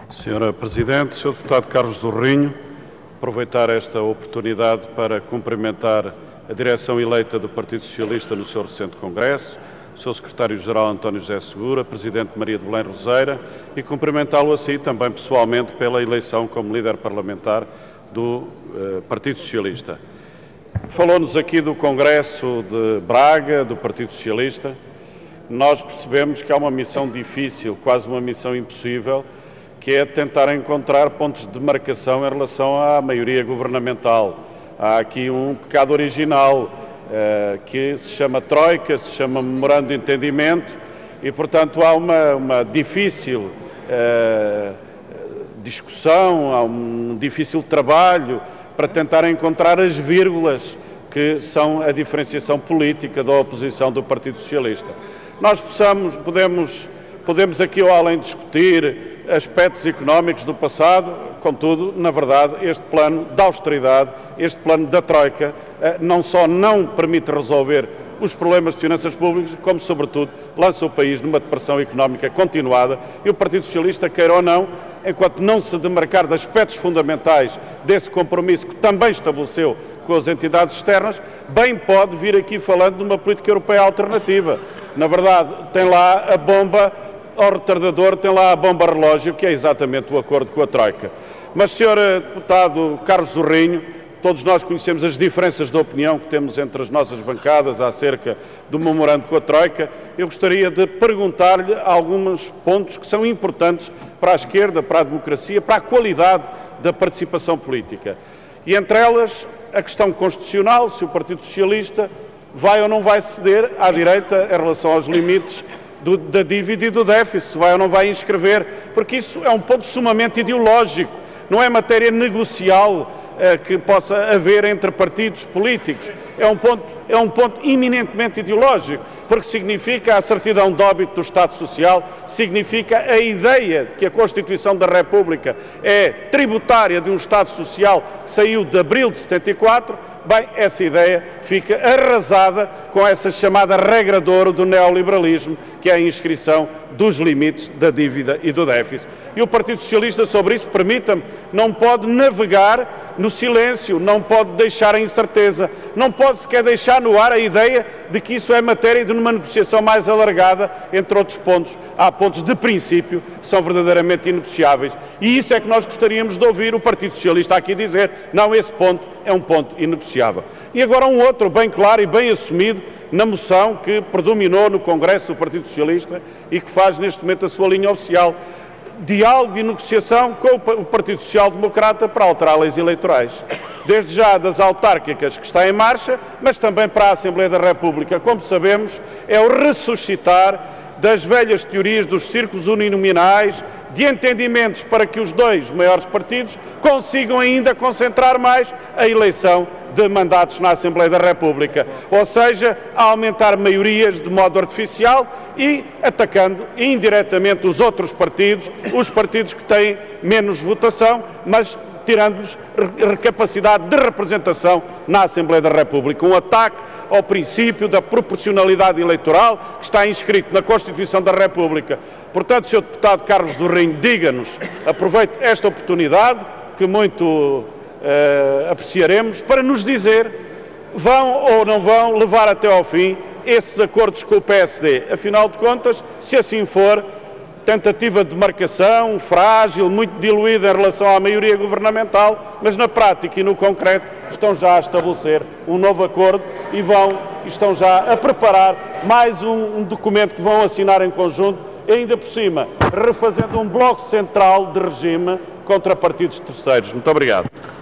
Senhora Presidente, Sr. Deputado Carlos Zorrinho, aproveitar esta oportunidade para cumprimentar a direção eleita do Partido Socialista no seu recente Congresso, o Sr. Secretário-Geral António José Segura, Presidente Maria de Belém Roseira e cumprimentá-lo assim também pessoalmente pela eleição como líder parlamentar do Partido Socialista. Falou-nos aqui do Congresso de Braga, do Partido Socialista. Nós percebemos que há uma missão difícil, quase uma missão impossível, que é tentar encontrar pontos de demarcação em relação à maioria governamental. Há aqui um pecado original que se chama Troika, se chama Memorando de Entendimento e, portanto, há uma difícil discussão, há um difícil trabalho para tentar encontrar as vírgulas que são a diferenciação política da oposição do Partido Socialista. Nós podemos aqui ou além discutir aspectos económicos do passado, contudo, na verdade, este plano da austeridade, este plano da Troika, não só não permite resolver os problemas de finanças públicas, como, sobretudo, lança o país numa depressão económica continuada e o Partido Socialista, queira ou não, enquanto não se demarcar de aspectos fundamentais desse compromisso que também estabeleceu com as entidades externas, bem pode vir aqui falando de uma política europeia alternativa. Na verdade, tem lá a bomba ao retardador, tem lá a bomba relógio, que é exatamente o acordo com a Troika. Mas, Sr. Deputado Carlos Zorrinho, todos nós conhecemos as diferenças de opinião que temos entre as nossas bancadas acerca do memorando com a Troika. Eu gostaria de perguntar-lhe alguns pontos que são importantes para a esquerda, para a democracia, para a qualidade da participação política. E entre elas, a questão constitucional, se o Partido Socialista vai ou não vai ceder à direita em relação aos limites da dívida e do déficit, se vai ou não vai inscrever, porque isso é um ponto sumamente ideológico, não é matéria negocial que possa haver entre partidos políticos, é um ponto eminentemente ideológico, porque significa a certidão de óbito do Estado Social, significa a ideia de que a Constituição da República é tributária de um Estado Social que saiu de abril de 74, bem, essa ideia fica arrasada com essa chamada regra de ouro do neoliberalismo, que é a inscrição dos limites da dívida e do déficit. E o Partido Socialista, sobre isso, permita-me, não pode navegar no silêncio, não pode deixar a incerteza, não pode sequer deixar no ar a ideia de que isso é matéria de uma negociação mais alargada, entre outros pontos. Há pontos de princípio que são verdadeiramente inegociáveis. E isso é que nós gostaríamos de ouvir o Partido Socialista aqui dizer, não, esse ponto é um ponto inegociável. E agora um outro, bem claro e bem assumido, na moção que predominou no Congresso do Partido Socialista e que faz neste momento a sua linha oficial. Diálogo e negociação com o Partido Social Democrata para alterar leis eleitorais. Desde já das autárquicas que está em marcha, mas também para a Assembleia da República. Como sabemos, é o ressuscitar das velhas teorias dos círculos uninominais, de entendimentos para que os dois maiores partidos consigam ainda concentrar mais a eleição de mandatos na Assembleia da República, ou seja, a aumentar maiorias de modo artificial e atacando indiretamente os outros partidos, os partidos que têm menos votação, mas tirando-lhes capacidade de representação na Assembleia da República. Um ataque ao princípio da proporcionalidade eleitoral que está inscrito na Constituição da República. Portanto, Sr. Deputado Carlos Zorrinho, diga-nos, aproveite esta oportunidade, que muito apreciaremos, para nos dizer, vão ou não vão levar até ao fim esses acordos com o PSD. Afinal de contas, se assim for, tentativa de demarcação frágil, muito diluída em relação à maioria governamental, mas na prática e no concreto estão já a estabelecer um novo acordo e estão já a preparar mais um documento que vão assinar em conjunto, ainda por cima, refazendo um bloco central de regime contra partidos terceiros. Muito obrigado.